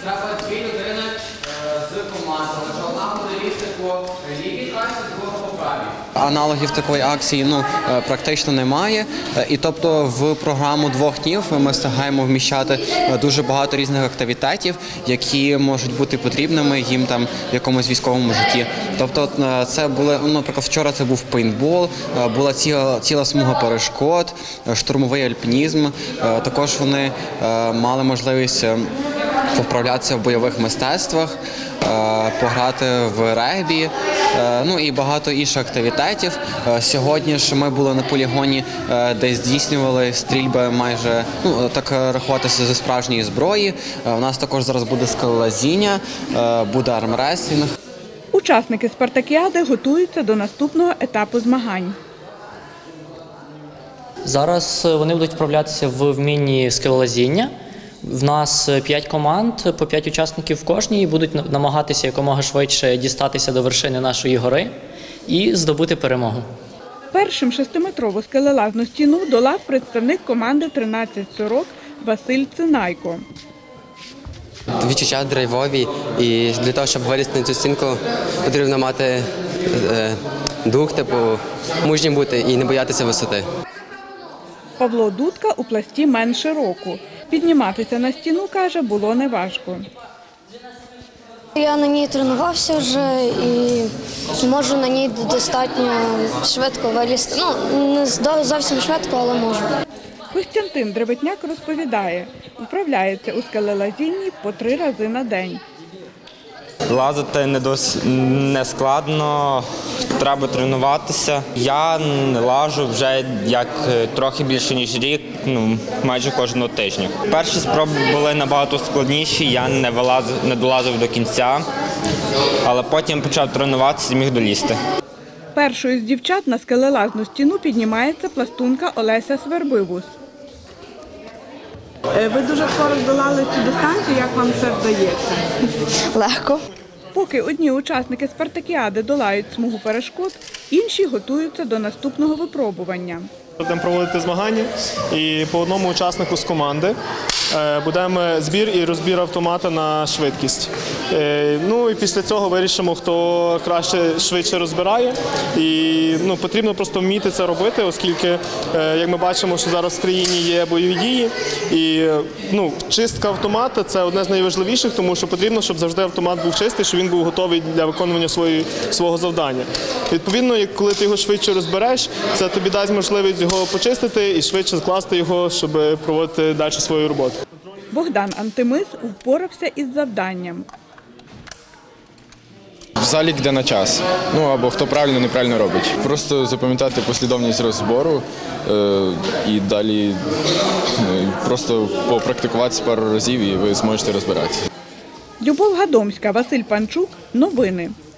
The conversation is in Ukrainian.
треба дві людини з команди, лише одна буде лізти по лівій касі, друга по правій. Аналогів такої акції практично немає. І тобто в програму 2 днів ми встигаємо вміщати дуже багато різних активітетів, які можуть бути потрібними їм там в якомусь військовому житті. Тобто це були, наприклад, вчора це був пейнтбол, була ціла смуга перешкод, штурмовий альпінізм. Також вони мали можливість повправлятися в бойових мистецтвах, пограти в регбі, і багато інших активітетів. Сьогодні ж ми були на полігоні, де здійснювали стрільби майже, так рахуватися зі справжньої зброї. У нас також зараз буде скелелазіння, буде армреслінг. Учасники спартакіади готуються до наступного етапу змагань. Зараз вони будуть вправлятися в вмінні скелелазіння. В нас 5 команд, по 5 учасників в кожній, і будуть намагатися якомога швидше дістатися до вершини нашої гори і здобути перемогу. Першим 6-метрову скелелазну стіну долав представник команди 1340 Василь Цинайко. Відчуття драйвові, і для того, щоб вилізти на цю стінку, потрібно мати дух, мужнім бути і не боятися висоти. Павло Дудка у пласті менше року. Підніматися на стіну, каже, було неважко. Я на ній тренувався вже і можу на ній достатньо швидко вилізти. Не зовсім швидко, але можу. Костянтин Дребетняк розповідає, вправляється у скелелазінні по 3 рази на день. Лазити не складно, треба тренуватися. Я лажу вже трохи більше, ніж рік, майже кожного тижня. Перші спроби були набагато складніші, я не долазив до кінця, але потім почав тренуватися і міг долізти. Першою з дівчат на скелелазну стіну піднімається пластунка Олеся Свербивус. Ви дуже скоро здолали цю дистанцію, як вам це вдається? Легко. Поки одні учасники спартакіади долають смугу перешкод, інші готуються до наступного випробування. Будемо проводити змагання і по одному учаснику з команди будемо збір і розбір автомата на швидкість. І після цього вирішимо, хто швидше розбирає. І потрібно просто вміти це робити, оскільки, як ми бачимо, що зараз в країні є бойові дії. І чистка автомата – це одне з найважливіших, тому що потрібно, щоб завжди автомат був чистий, щоб він був готовий для виконування свого завдання. Відповідно, коли ти його швидше розбереш, це тобі дасть можливість його почистити і швидше скласти його, щоб проводити далі свою роботу. Богдан Антимис впорався із завданням. Залік йде на час, або хто правильно, неправильно робить. Просто запам'ятати послідовність розбору і далі просто попрактикуватися пару разів і ви зможете розбиратися. Любов Гадомська, Василь Панчук. Новини.